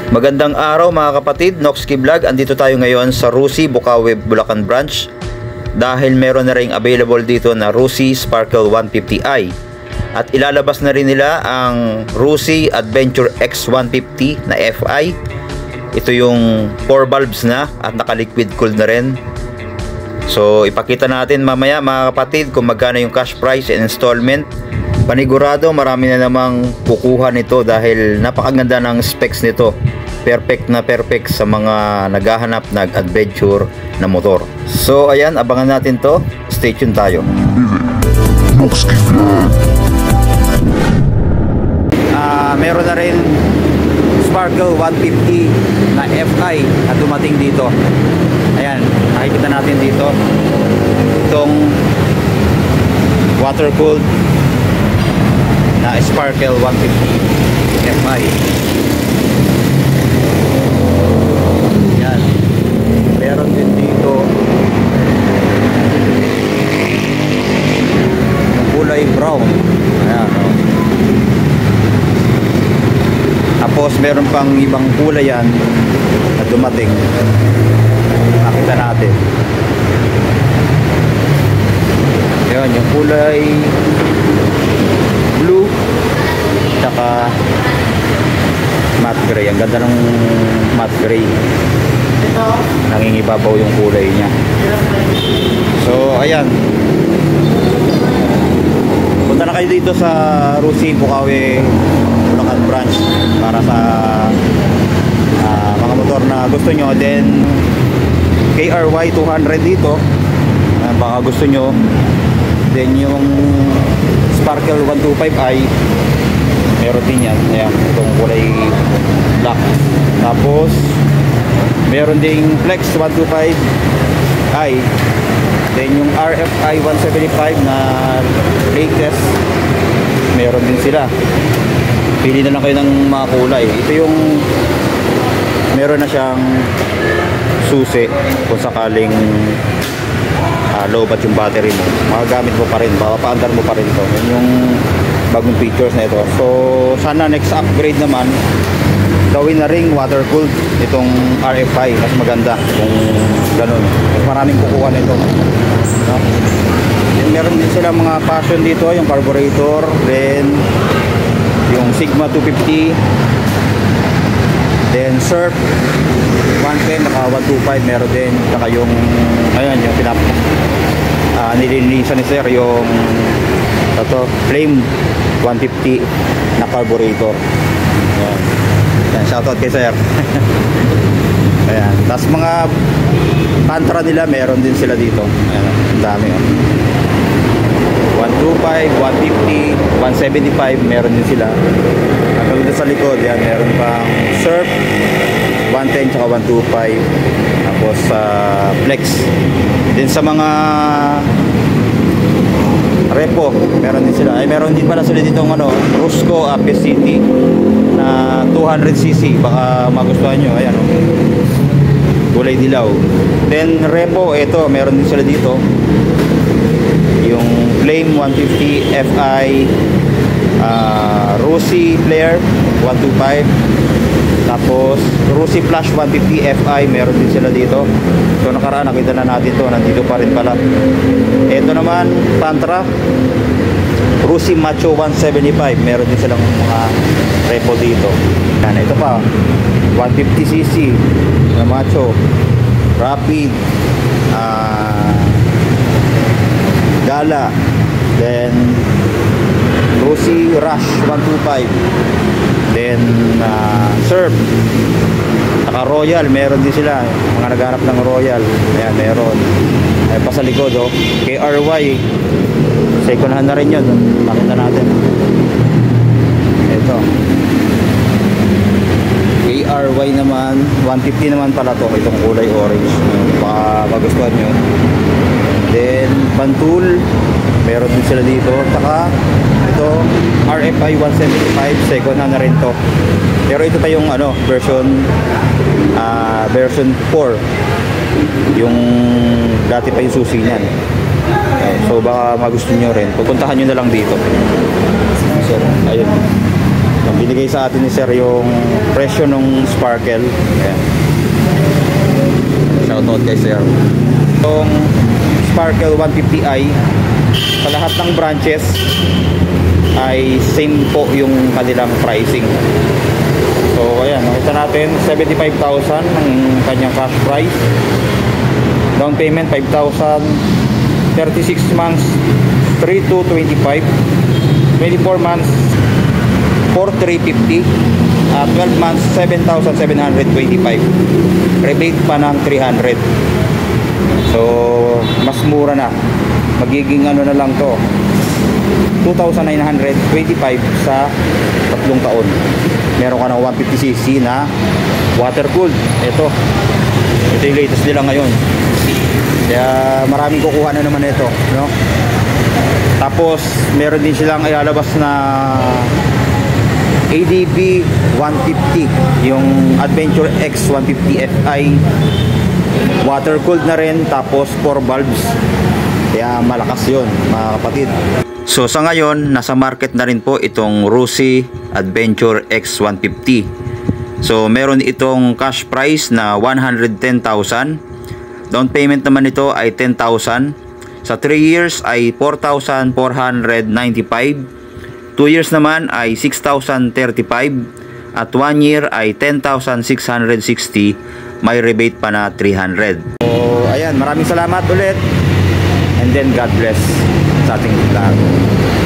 Magandang araw mga kapatid, Noxky Vlog. Andito tayo ngayon sa Rusi, Bukawi, Bulacan branch dahil meron na ring available dito na Rusi Sparkle 150i at ilalabas na rin nila ang Rusi Adventure X 150 na FI. Ito yung 4 bulbs na at naka-liquid cool na rin. So ipakita natin mamaya mga kapatid kung magkano yung cash price and installment. Panigurado marami na namang kukuha nito dahil napakaganda ng specs nito. Perfect na perfect sa mga naghahanap ng adventure na motor. So ayan, abangan natin to. Stay tuned tayo. Meron na rin Sparkle 150 na FI na dumating dito. Ayan, nakikita natin dito itong water cooled na Sparkle 150 FI. Yan. Meron din dito yung kulay brown. Ayan, oh. Tapos meron pang ibang kulay yan na dumating. Nakita natin. Yan, yung kulay blue tsaka matte gray. Ang ganda ng matte gray, nangingibabaw yung kulay niya. So ayan, punta na kayo dito sa Rusi, Bukawi, Bulacan branch para sa mga motor na gusto nyo. Then KRY 200 dito, baka gusto nyo. Then yung Sparkle 125i meron din yan. Ayan, itong kulay black. Tapos meron ding Flex 125i. Then yung RFI 175 na latest, meron din sila. Pili na lang kayo ng mga kulay. Ito yung meron na siyang susi kung sakaling low bat yung battery mo, magagamit mo pa rin, papaandar mo pa rin ito. Yan yung bagong features na ito. So sana next upgrade naman gawin na ring water cooled itong RFI, mas maganda kung ganun. Mas maraming kukuha nito, no? Meron din sila mga passion dito, yung carburetor, then yung Sigma 250, then Surf 110 naka 125 meron din, saka yung ayan yung nililinisan ni sir, yung ito, Flame 150 na carburetor. Ayan. Ayan, shoutout kay sir. Ayan. Tapos mga Tantra nila meron din sila dito. Ayan, ang dami, oh. 125, 150, 175 meron din sila. At sa likod yan, meron pang Surf 110 tsaka 125. Tapos Flex. Din sa mga repo meron din sila. Ay, meron din pala sila dito ng Rusco Apes City na 200cc, baka magustuhan nyo. Ayan, oh. Kulay dilaw. Then repo, ito meron din sila dito yung Flame 150 FI, Rusi Flare 125, tapos Rusi Flash 150 FI meron din sila dito. So nakaraan nakita na natin to, nandito pa rin pala. Ito naman Tantra Rusi Macho 175, meron din silang mga repo dito. Yan, ito pa 150cc na Macho Rapid, Gala, then Rusi Rush 125, then Surf, saka Royal meron din sila, mga naghanap ng Royal. Ayan, meron. Ay pa sa likod, oh, KRY second hand na rin yun, nakita natin. Ito KRY naman 150 naman pala to, itong kulay orange, baka magustuhan nyo. Then Bantul meron din sila dito, saka ito RFI 175 second hand na rin to, pero ito pa yung version 4, yung dati pa yung susi niyan. So baka magustuhan nyo rin, pupuntahan nyo na lang dito. So ayun, So, binigay sa atin ni sir yung presyo ng Sparkle. Ayan. Shoutout kay sir. Itong Sparkle 150i sa lahat ng branches ay same po yung kanilang pricing. So ayan, nakita natin 75,000 ang kanyang cash price. Down payment 5,000, 36 months 3,225, 24 months 4,350, 12 months 7,725. Rebate pa ng 300. So mas mura na. Magiging ano na lang to, 2,925 sa 3 taon. Meron ka ng 150cc na water cooled. Ito yung latest nila ngayon, kaya maraming kukuha na naman ito, no? Tapos meron din silang ilalabas na ADB 150, yung Adventure X 150 Fi, water cooled na rin, tapos 4 valves. Kaya malakas yun, mga kapatid. So sa ngayon, nasa market na rin po itong Rossi Adventure X 150. So meron itong cash price na 110,000. Down payment naman ito ay 10,000. Sa 3 years ay 4,495. 2 years naman ay 6,035. At 1 year ay 10,660. May rebate pa na 300. So ayan, maraming salamat ulit. And then God bless sa ating lahat.